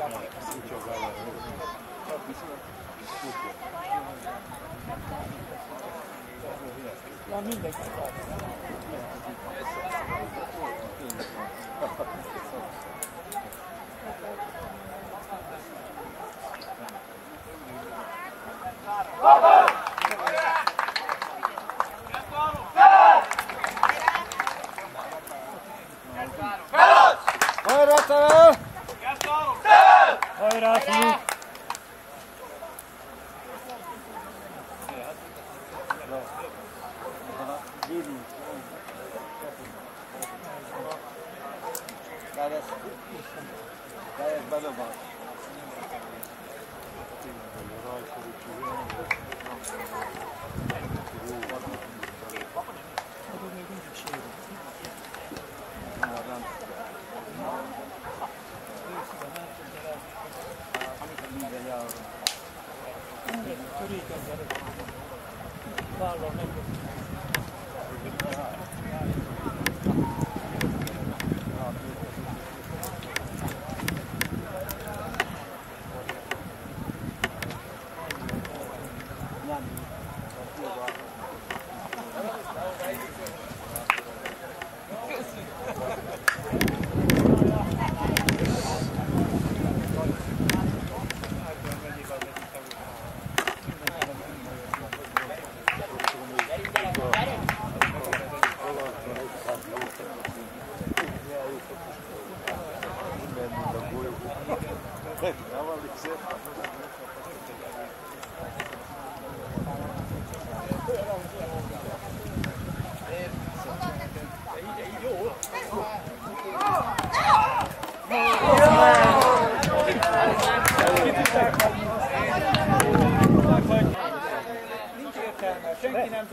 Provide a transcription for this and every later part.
Senki nem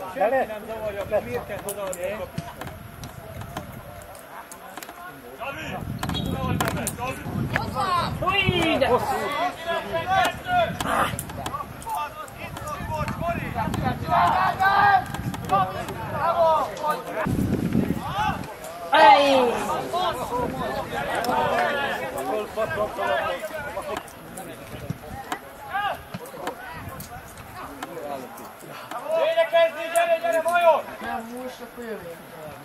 zavarja, mert miért kell odaadni a Gyere, Major! Nem, most akkor jövök.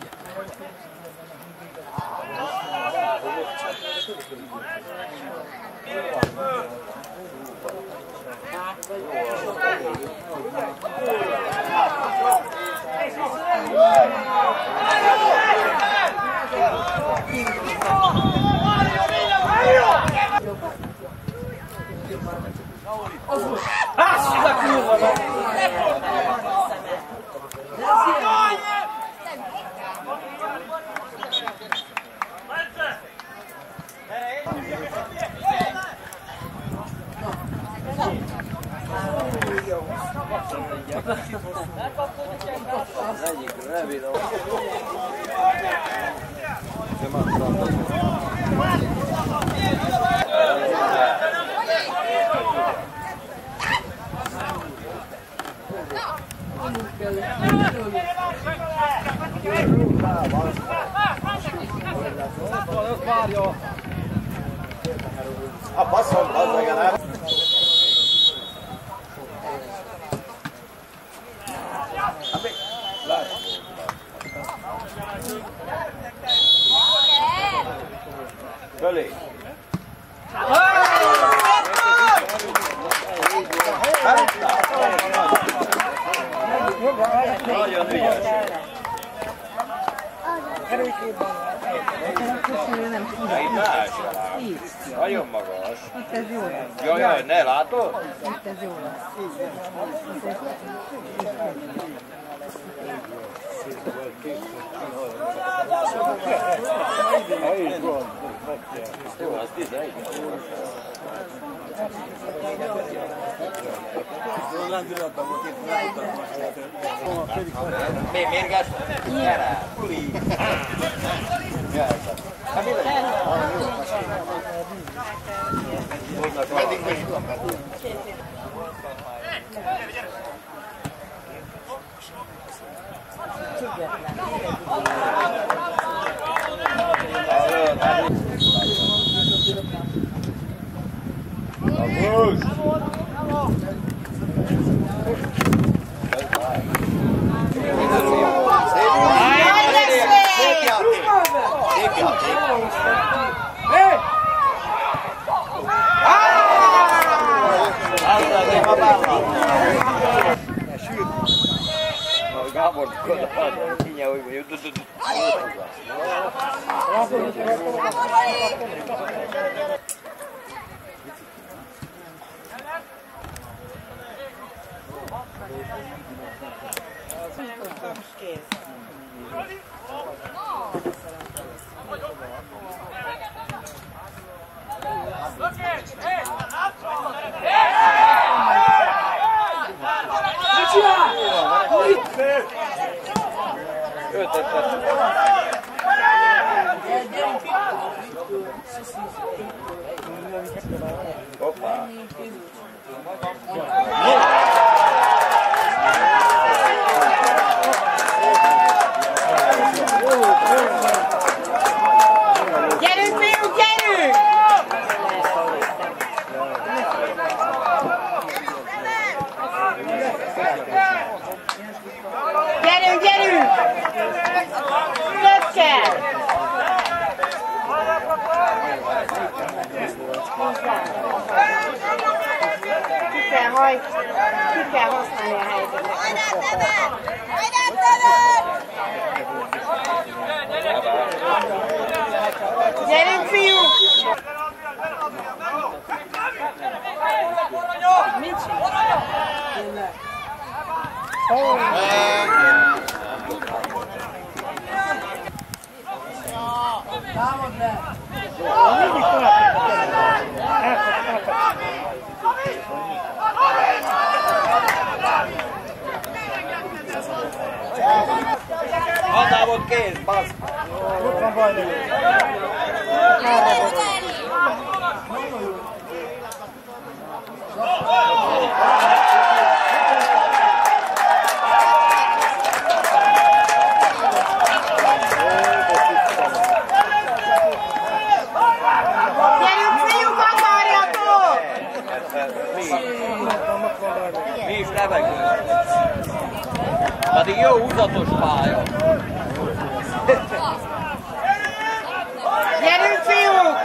Az egyik rövid a passzol, az legalább. Fölé! Nagyon ügyes! Nagyon magas! Itt ez jó lesz. Jaj, ne látod? Itt ez jó lesz. Jó, az 11. Mi mérges? Gyere! Puli! Meddig vagyunk a meg? Gábor, mindjárt úgy mondjuk. Hoppá! Gyerünk, fiúk, gyerünk! Gyerünk, gyerünk! Több kell! Ki kell használni a helyzetet. Gyerünk, fiúk! Mit csinál? Támad le! Hatábot kész, basz! Ott van baj, Mi is levegünk. Pedig jó húzatos pálya. Gyerünk, fiúk!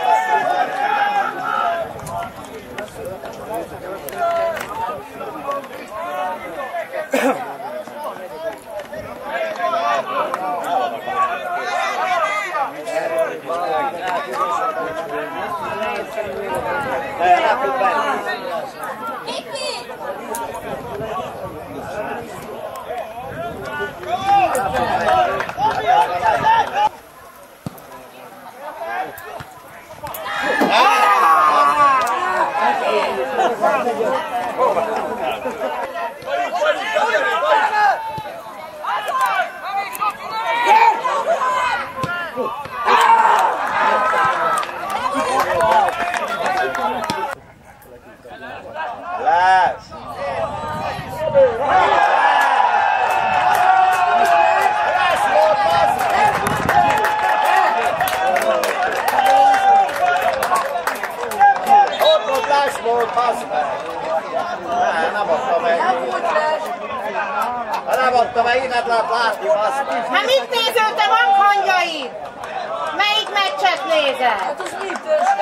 Hát mit néző, te vakhangyai? Melyik meccset nézel? Hát az mit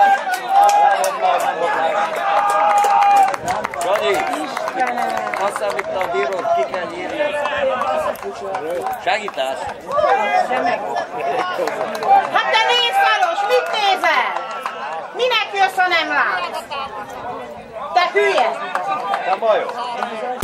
Sanyi, azt hiszem, itt a bírót ki kell írni. Segítás? Hát te nézszaros, mit nézel? Minek jössz, ha nem látsz? Te hülye! Te bajos.